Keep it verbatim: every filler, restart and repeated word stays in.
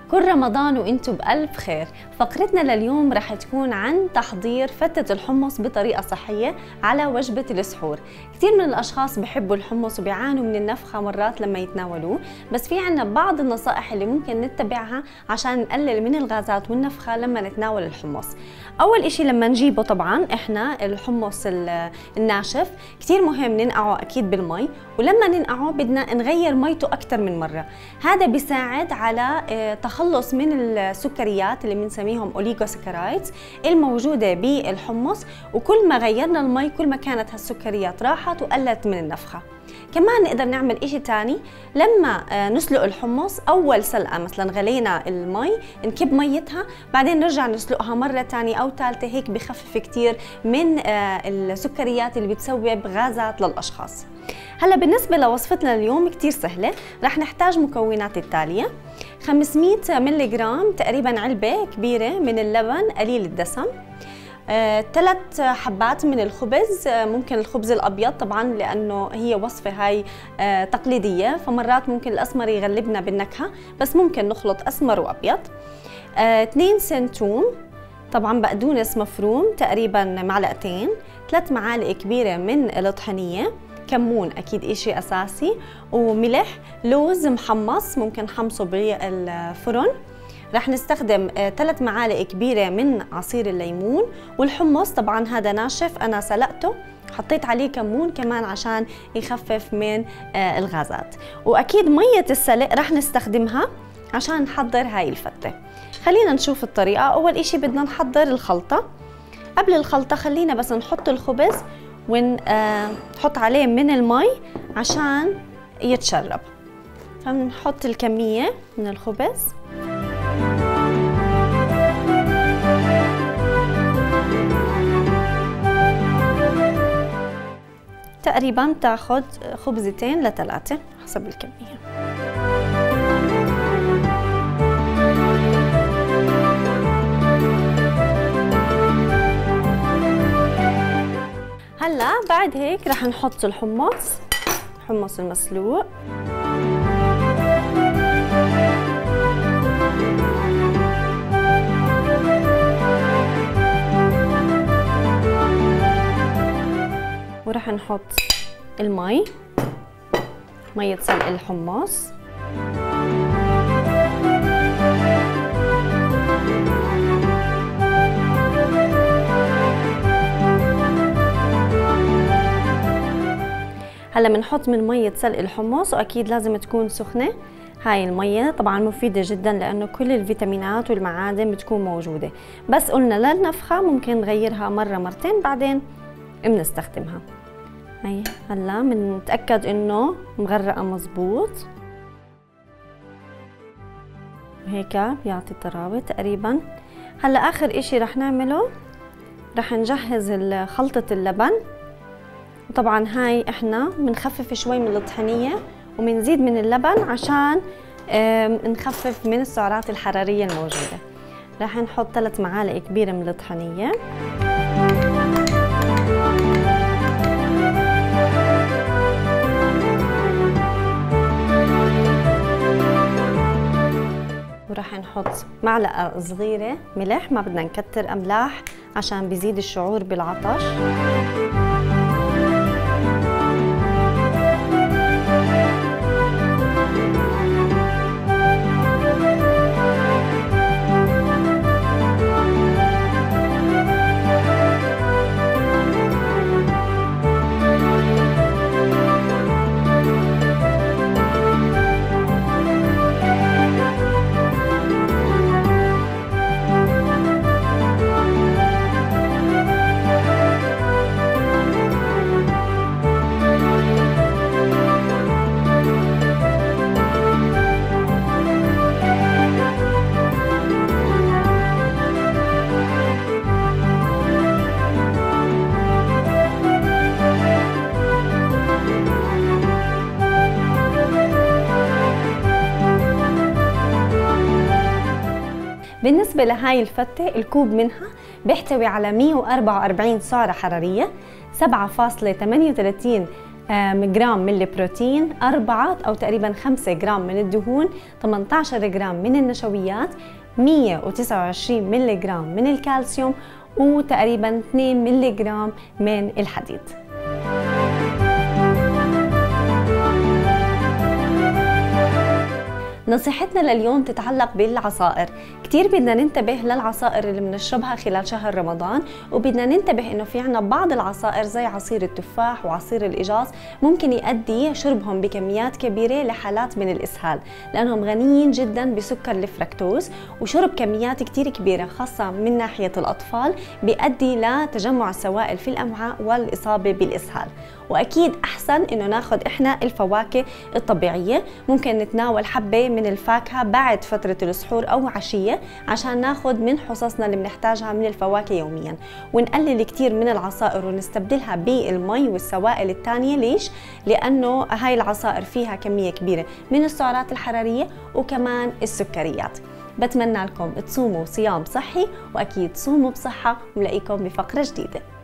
كل رمضان وانتم بألف خير. فقرتنا لليوم رح تكون عن تحضير فتة الحمص بطريقة صحية على وجبة السحور. كثير من الأشخاص بحبوا الحمص وبيعانوا من النفخة مرات لما يتناولوه، بس في عنا بعض النصائح اللي ممكن نتبعها عشان نقلل من الغازات والنفخة لما نتناول الحمص. أول إشي لما نجيبه طبعا إحنا الحمص الناشف كثير مهم ننقعه أكيد بالمي، ولما ننقعه بدنا نغير ميته أكثر من مرة. هذا بيساعد على تخلص من السكريات اللي بنسميهم أوليغوساكرايدز الموجودة بالحمص، وكل ما غيرنا المي كل ما كانت هالسكريات راحت وقلت من النفخة. كمان نقدر نعمل إشي تاني، لما نسلق الحمص أول سلقة مثلا غلينا المي نكب ميتها، بعدين نرجع نسلقها مرة تانية أو ثالثة، هيك بخفف كتير من السكريات اللي بتسبب غازات للأشخاص. هلا بالنسبة لوصفتنا اليوم كتير سهلة، رح نحتاج مكونات التالية: خمسمية ملي جرام تقريبا علبة كبيرة من اللبن قليل الدسم، ثلاث آه، حبات من الخبز، آه، ممكن الخبز الأبيض طبعا لأنه هي وصفة هاي آه، تقليدية، فمرات ممكن الأسمر يغلبنا بالنكهة، بس ممكن نخلط أسمر وأبيض. آه، اثنين سن توم، طبعا بقدونس مفروم تقريبا معلقتين، ثلاث معالق كبيرة من الطحينية، كمون أكيد إشي أساسي، وملح، لوز محمص ممكن حمصه بالفرن. رح نستخدم ثلاث معالق كبيرة من عصير الليمون، والحمص طبعا هذا ناشف أنا سلقته، حطيت عليه كمون كمان عشان يخفف من الغازات، وأكيد مية السلق رح نستخدمها عشان نحضر هاي الفتة. خلينا نشوف الطريقة. أول إشي بدنا نحضر الخلطة. قبل الخلطة خلينا بس نحط الخبز ونحط عليه من المي عشان يتشرب. فنحط الكمية من الخبز، تقريبا تاخد خبزتين لثلاثة حسب الكمية. هلا بعد هيك رح نحط الحمص، الحمص المسلوق، ورح نحط المي، مية سلق الحمص، هلا بنحط من مية سلق الحمص، واكيد لازم تكون سخنة. هاي المية طبعا مفيدة جدا لانه كل الفيتامينات والمعادن بتكون موجودة، بس قلنا للنفخة ممكن نغيرها مرة مرتين بعدين بنستخدمها. هي هلا بنتأكد انه مغرقة مزبوط، هيك بيعطي طراوة تقريبا. هلا اخر اشي رح نعمله، رح نجهز خلطة اللبن. طبعا هاي احنا بنخفف شوي من الطحينية وبنزيد من اللبن عشان نخفف من السعرات الحرارية الموجودة. رح نحط ثلاث معالق كبيرة من الطحينية، ورح نحط معلقة صغيرة ملح، ما بدنا نكتر أملاح عشان بيزيد الشعور بالعطش. بالنسبة لهاي الفتة الكوب منها بيحتوي على مية وأربعة وأربعين سعرة حرارية، سبعة فاصلة ثمانية وثلاثين جرام من البروتين، أربعة أو تقريبا خمسة جرام من الدهون، ثمانية عشر جرام من النشويات، مئة وتسعة وعشرين ملغ جرام من الكالسيوم، وتقريبا اثنين ملغ جرام من الحديد. نصيحتنا لليوم تتعلق بالعصائر. كتير بدنا ننتبه للعصائر اللي بنشربها خلال شهر رمضان، وبدنا ننتبه انه في عنا بعض العصائر زي عصير التفاح وعصير الإجاص ممكن يؤدي شربهم بكميات كبيرة لحالات من الإسهال، لأنهم غنيين جدا بسكر الفركتوز، وشرب كميات كتير كبيرة خاصة من ناحية الأطفال بيؤدي لتجمع السوائل في الأمعاء والإصابة بالإسهال. وأكيد أحسن إنه ناخد إحنا الفواكه الطبيعية، ممكن نتناول حبة من الفاكهة بعد فترة السحور أو عشية عشان ناخد من حصصنا اللي بنحتاجها من الفواكه يوميا، ونقلل كتير من العصائر ونستبدلها بالمي والسوائل التانية. ليش؟ لأنه هاي العصائر فيها كمية كبيرة من السعرات الحرارية وكمان السكريات. بتمنى لكم تصوموا صيام صحي، وأكيد صوموا بصحة، ونلاقيكم بفقرة جديدة.